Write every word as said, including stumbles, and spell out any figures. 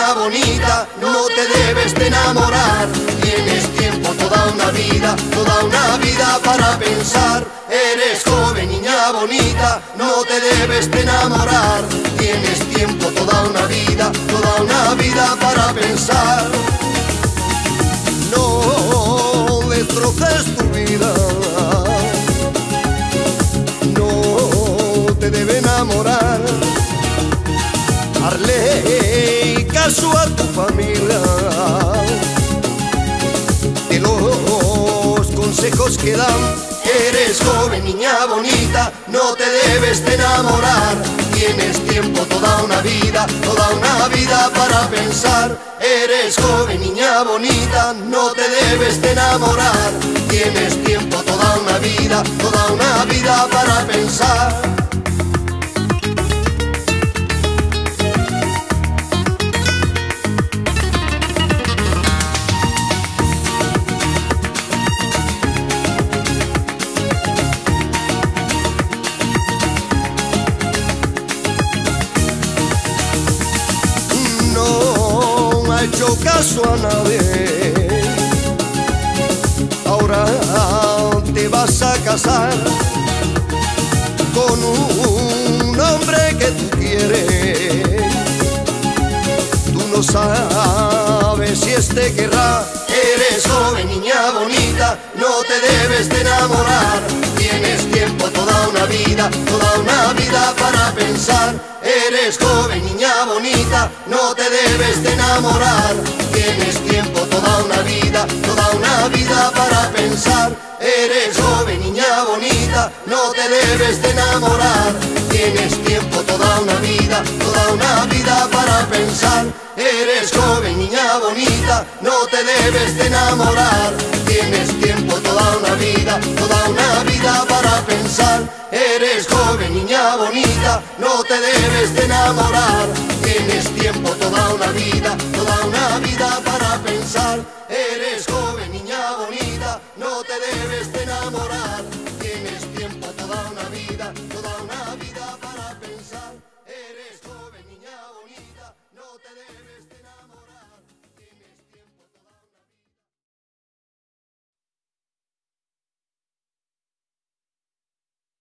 niña bonita, no te debes de enamorar. Tienes tiempo, toda una vida, toda una vida para pensar. Eres joven, niña bonita, no te debes de enamorar. Tienes tiempo, toda una vida, toda una vida para pensar. No destroces tu vida, no te debe enamorar. Darle caso a tu familia de los consejos que dan. Eres joven, niña bonita, no te debes de enamorar. Tienes tiempo, toda una vida, toda una vida para pensar. Eres joven, niña bonita, no te debes de enamorar. Tienes tiempo, toda una vida, toda una vida para pensar. No ha hecho caso a nadie, ahora te vas a casar con un hombre que tú quieres. Tú no sabes si este querrá. Eres joven, niña bonita, no te debes de enamorar. Tienes tiempo, toda una vida, toda una vida para pensar. Eres joven, niña bonita, no te debes de enamorar. Tienes tiempo, toda una vida, toda una vida para pensar. Eres joven, niña bonita, no te debes de enamorar. Tienes tiempo, toda una vida, toda una vida para pensar. Eres joven, niña bonita, no te debes de enamorar. Tienes tiempo, toda una vida, toda una vida para pensar. Eres joven, niña bonita, no te debes de enamorar.